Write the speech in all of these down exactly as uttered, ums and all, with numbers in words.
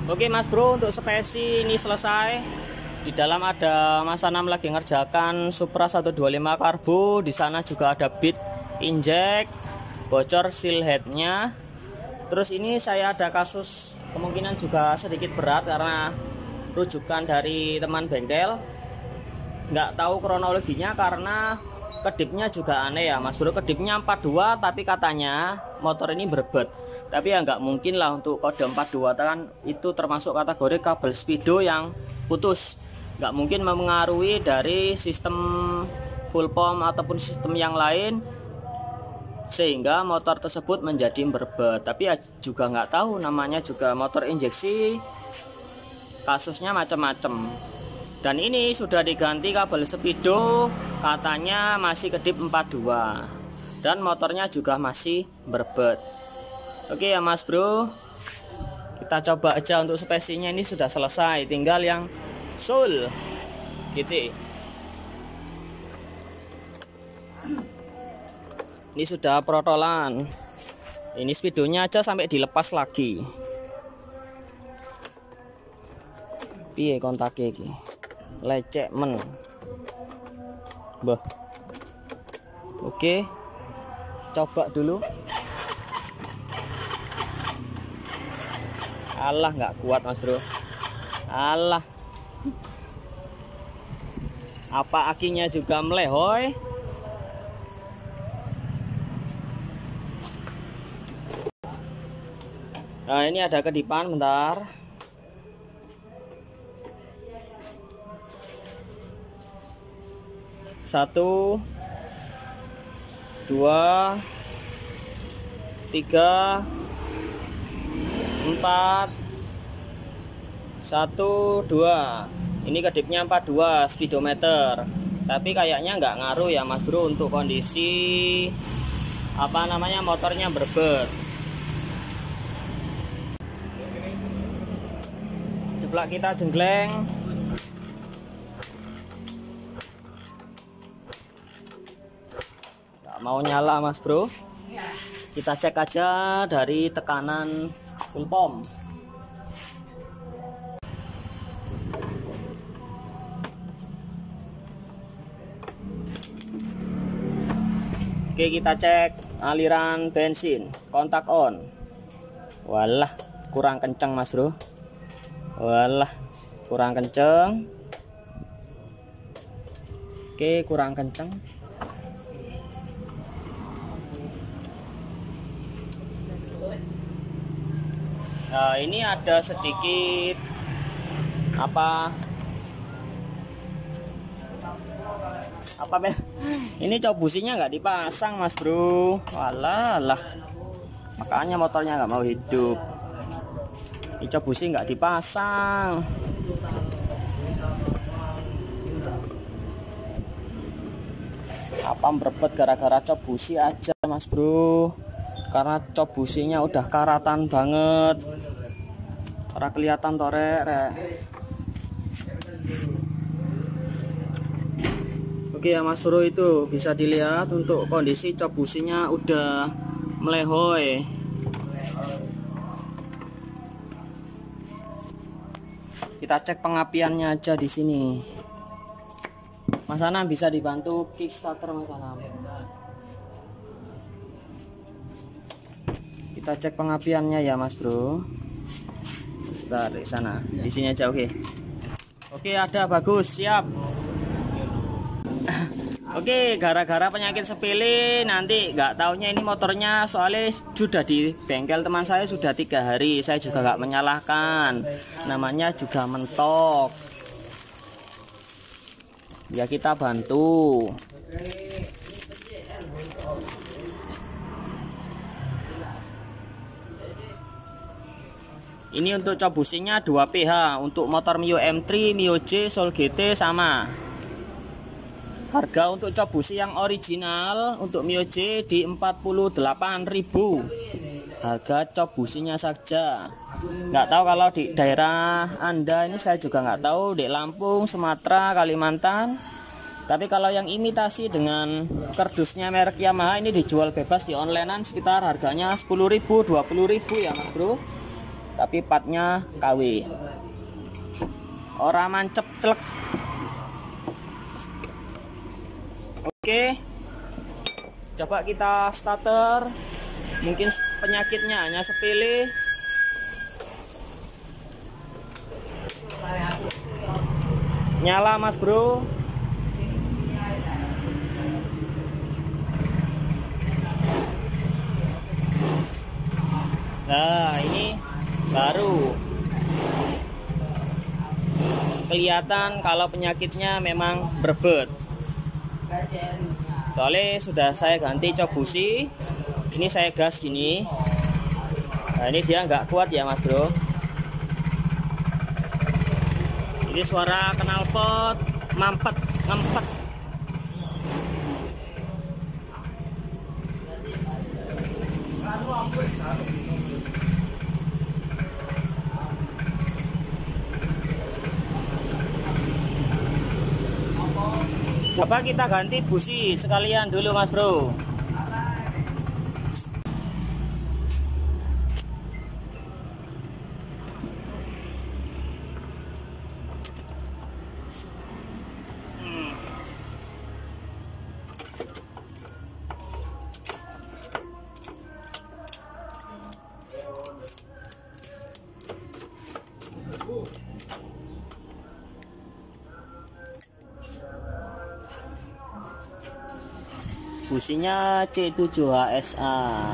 Oke Mas Bro, untuk spesi ini selesai. Di dalam ada Mas Anam lagi ngerjakan Supra seratus dua puluh lima karbo. Di sana juga ada bit injek, bocor seal headnya. Terus ini saya ada kasus kemungkinan juga sedikit berat karena rujukan dari teman bengkel. Nggak tahu kronologinya karena kedipnya juga aneh ya Mas Bro. Kedipnya empat puluh dua tapi katanya motor ini berbet. Tapi ya nggak mungkin lah untuk kode empat puluh dua kan itu termasuk kategori kabel speedo yang putus. Nggak mungkin mempengaruhi dari sistem full pump ataupun sistem yang lain sehingga motor tersebut menjadi berbet. Tapi ya juga nggak tahu, namanya juga motor injeksi, kasusnya macam-macam. Dan ini sudah diganti kabel speedo, katanya masih kedip empat puluh dua dan motornya juga masih berbet. Oke ya Mas Bro, kita coba aja untuk spesinya. Ini sudah selesai, tinggal yang soul gitu. Ini sudah protolan. Ini speedonya aja sampai dilepas lagi. Piye kontaknya iki? Lecek men. Bah. Oke. Coba dulu. Alah nggak kuat Mas Bro. Alah. Apa akinya juga melehoy. Nah ini ada kedipan, bentar. Satu, dua, tiga, empat, satu, dua. Ini kedipnya empat puluh dua speedometer. Tapi kayaknya nggak ngaruh ya Mas Bro untuk kondisi apa namanya motornya berbet. Jeblak kita jenggleng. Nggak mau nyala Mas Bro. Kita cek aja dari tekanan full pump. Oke, kita cek aliran bensin, kontak on. Walah, kurang kenceng Mas Bro. Walah, kurang kenceng. Oke, kurang kenceng. Nah, ini ada sedikit apa apa ini cok businya nggak dipasang Mas Bro. Walah lah, makanya motornya nggak mau hidup. Ini cok busi nggak dipasang. Apa berbet gara-gara cok busi aja Mas Bro. Karena cok businya udah karatan banget. Ora kelihatan torek rek. Oke ya Mas Bro, itu bisa dilihat untuk kondisi cok businya udah melehoy. Kita cek pengapiannya aja di sini. Mas Anam bisa dibantu kickstarter Mas Anam. Kita cek pengapiannya ya Mas Bro. Bentar, di sana, di sini aja. Oke. Oke, ada, bagus, siap. Oke, gara-gara penyakit sepele nanti nggak taunya ini motornya soalnya sudah di bengkel teman saya sudah tiga hari. Saya juga nggak menyalahkan, namanya juga mentok ya, kita bantu. Ini untuk cok businya dua P H. Untuk motor Mio M tiga, Mio J, Soul G T sama. Harga untuk cok busi yang original untuk Mio J di empat puluh delapan ribu. Harga cok businya saja. Nggak tahu kalau di daerah Anda ini, saya juga nggak tahu di Lampung, Sumatera, Kalimantan. Tapi kalau yang imitasi dengan kardusnya merek Yamaha ini dijual bebas di onlinean sekitar harganya sepuluh ribu, dua puluh ribu ya Mas Bro. tapi partnya K W. Ora mancep celek. Oke, coba kita starter. Mungkin penyakitnya hanya sepele. Nyala mas bro. Nah ini baru kelihatan kalau penyakitnya memang berbet. Soalnya sudah saya ganti cok busi. Ini saya gas gini. Nah ini dia nggak kuat ya mas bro. Ini suara knalpot mampet ngempet. Coba kita ganti busi sekalian dulu mas bro. Businya C tujuh H S A.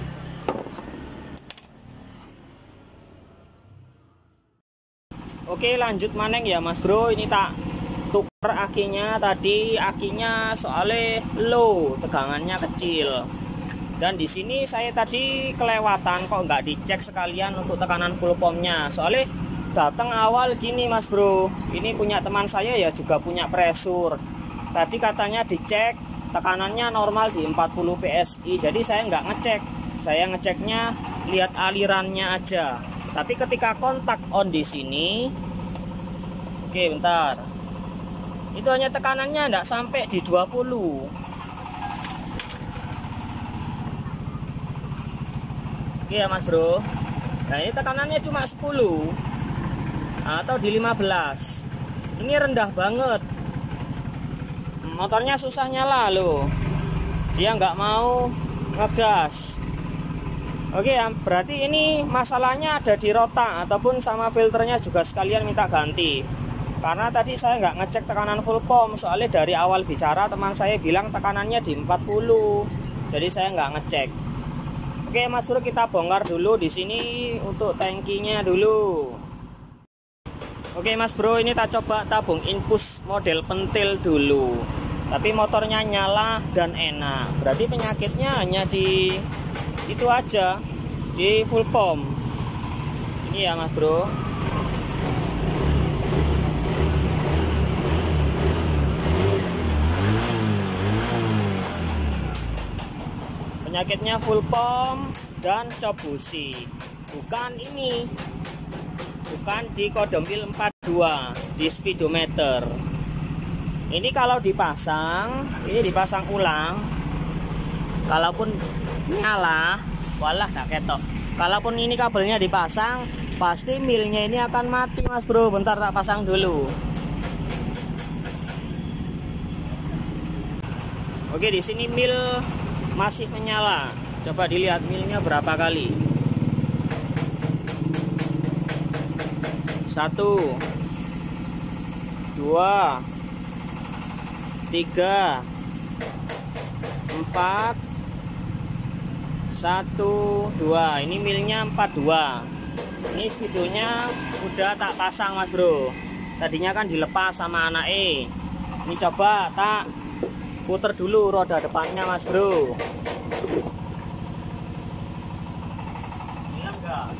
Oke lanjut maneng ya mas bro. Ini tak tuker akinya. Tadi akinya soalnya low, tegangannya kecil. Dan di sini saya tadi kelewatan kok nggak dicek sekalian untuk tekanan full pumpnya. Soalnya datang awal gini mas bro. Ini punya teman saya ya juga punya pressure. Tadi katanya dicek tekanannya normal di empat puluh P S I. Jadi saya nggak ngecek. Saya ngeceknya lihat alirannya aja. Tapi ketika kontak on di sini, oke bentar. Itu hanya tekanannya nggak sampai di dua puluh. Oke ya mas bro. Nah ini tekanannya cuma sepuluh atau di lima belas. Ini rendah banget. Motornya susah nyala loh. Dia nggak mau ngegas. Oke ya, berarti ini masalahnya ada di rotak ataupun sama filternya juga sekalian minta ganti. Karena tadi saya nggak ngecek tekanan full pump. Soalnya dari awal bicara teman saya bilang tekanannya di empat puluh. Jadi saya nggak ngecek. Oke mas bro, kita bongkar dulu di sini untuk tangkinya dulu. Oke mas bro, ini tak coba tabung infus model pentil dulu. Tapi motornya nyala dan enak. Berarti penyakitnya hanya di itu aja, di full pump. Ini ya mas bro. Penyakitnya full pump dan cok busi. Bukan ini. Bukan di kodempil empat puluh dua di speedometer. Ini kalau dipasang, ini dipasang ulang. Kalaupun nyala, walah gak ketok. Kalaupun ini kabelnya dipasang, pasti milnya ini akan mati mas bro. Bentar tak pasang dulu. Oke, di sini mil masih menyala. Coba dilihat milnya berapa kali. Satu, dua, tiga, empat, satu, dua. Ini milnya empat puluh dua. Ini speedonya udah tak pasang mas bro. Tadinya kan dilepas sama anak E. Ini coba tak puter dulu roda depannya mas bro. Ini enggak.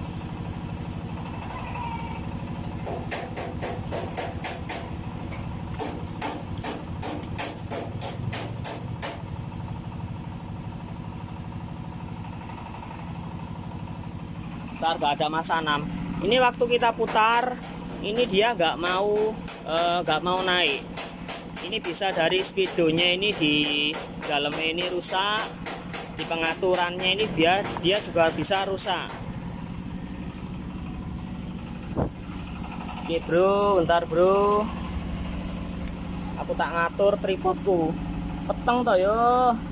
Ntar gak ada mas enam. Ini waktu kita putar, ini dia nggak mau nggak e, mau naik. Ini bisa dari speedonya ini di dalamnya ini rusak, di pengaturannya ini dia dia juga bisa rusak. Oke bro, bentar bro, aku tak ngatur tripodku peteng toh yo.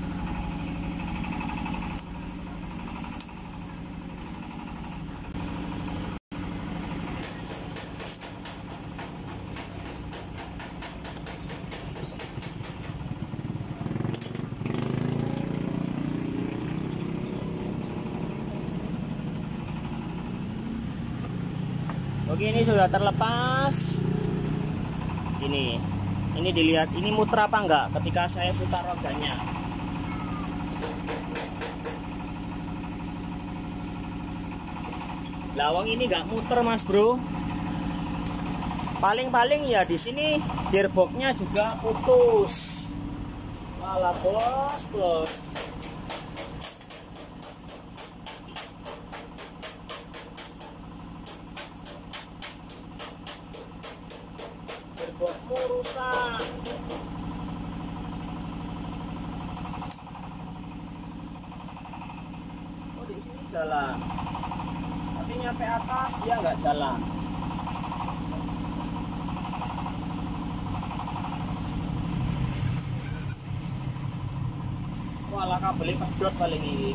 Oke, ini sudah terlepas. Ini, ini dilihat, ini muter apa enggak ketika saya putar rodanya. Lawang ini enggak muter mas bro. Paling-paling ya di sini gearboxnya juga putus. Walah bos, bos. Gearboxku rusak. Oh di sini jalan, tapi nyampe atas dia nggak jalan. Walah kabelnya pedot paling ini.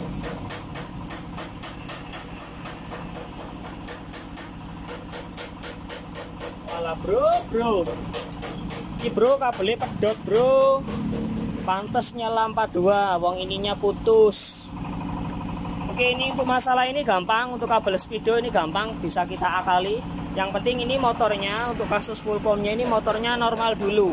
Walah bro, bro. Ini bro kabelnya pedot bro. Pantes nyala empat puluh dua, wong ininya putus. Oke, ini untuk masalah ini gampang, untuk kabel speedo ini gampang bisa kita akali. Yang penting ini motornya, untuk kasus full pumpnya ini motornya normal dulu.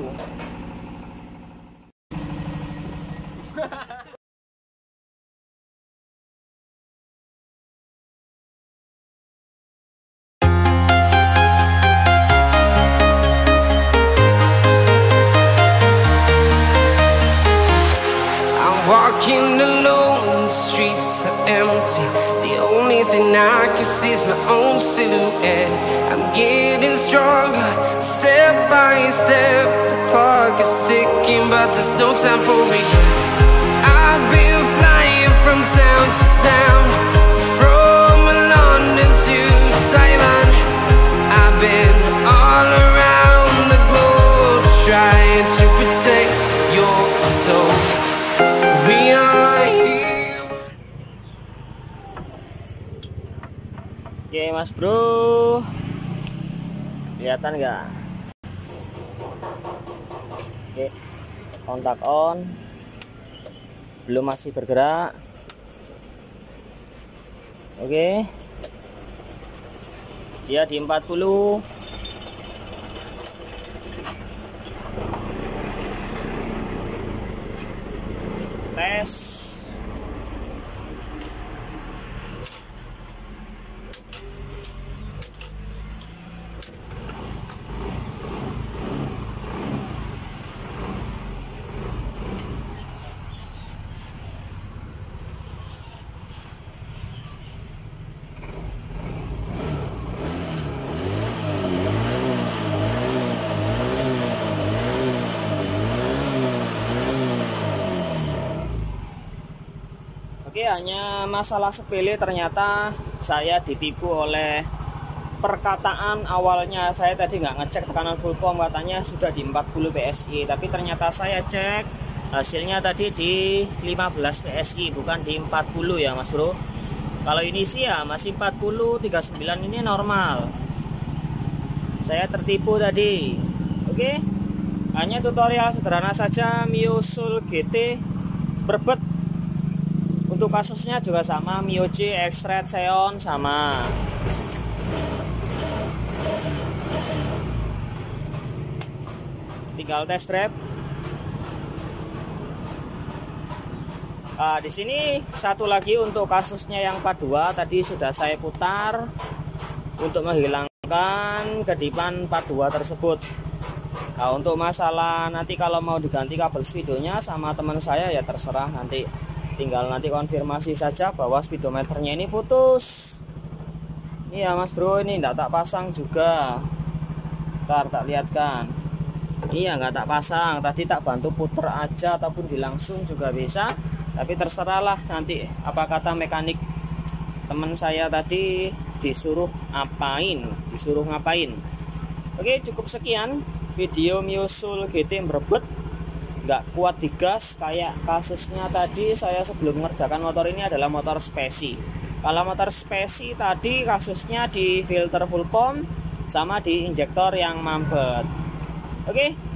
Walking alone, the streets are empty. The only thing I can see is my own silhouette. I'm getting stronger, step by step. The clock is ticking, but there's no time for regrets. I've been flying from town to town, from London to Taiwan. I've been all around the globe, trying to protect your soul. We are here. Oke mas bro, kelihatan nggak? Oke, kontak on, belum, masih bergerak. Oke, dia di empat puluh. Tes. Oke, hanya masalah sepele, ternyata saya ditipu oleh perkataan awalnya. Saya tadi nggak ngecek tekanan full pump, katanya sudah di empat puluh P S I, tapi ternyata saya cek hasilnya tadi di lima belas P S I, bukan di empat puluh ya mas bro. Kalau ini sih ya masih empat puluh, tiga puluh sembilan ini normal. Saya tertipu tadi. Oke, hanya tutorial sederhana saja. Mio Soul G T berbet. Untuk kasusnya juga sama, Mio J, X-Red, Xeon sama. Tinggal test drive. Nah, di sini satu lagi untuk kasusnya yang empat puluh dua tadi sudah saya putar untuk menghilangkan kedipan empat puluh dua tersebut. Nah, untuk masalah nanti kalau mau diganti kabel speedonya sama teman saya ya terserah, nanti tinggal nanti konfirmasi saja bahwa speedometernya ini putus. Iya mas bro, ini enggak tak pasang juga. Ntar tak lihatkan. Iya nggak tak pasang, tadi tak bantu puter aja ataupun dilangsung juga bisa. Tapi terserahlah nanti apa kata mekanik teman saya tadi, disuruh apain, disuruh ngapain. Oke, cukup sekian video Miosul G T Mbrebet. Nggak kuat digas kayak kasusnya tadi saya sebelum mengerjakan motor ini adalah motor spesi. Kalau motor spesi tadi kasusnya di filter full pump sama di injektor yang mampet. Oke,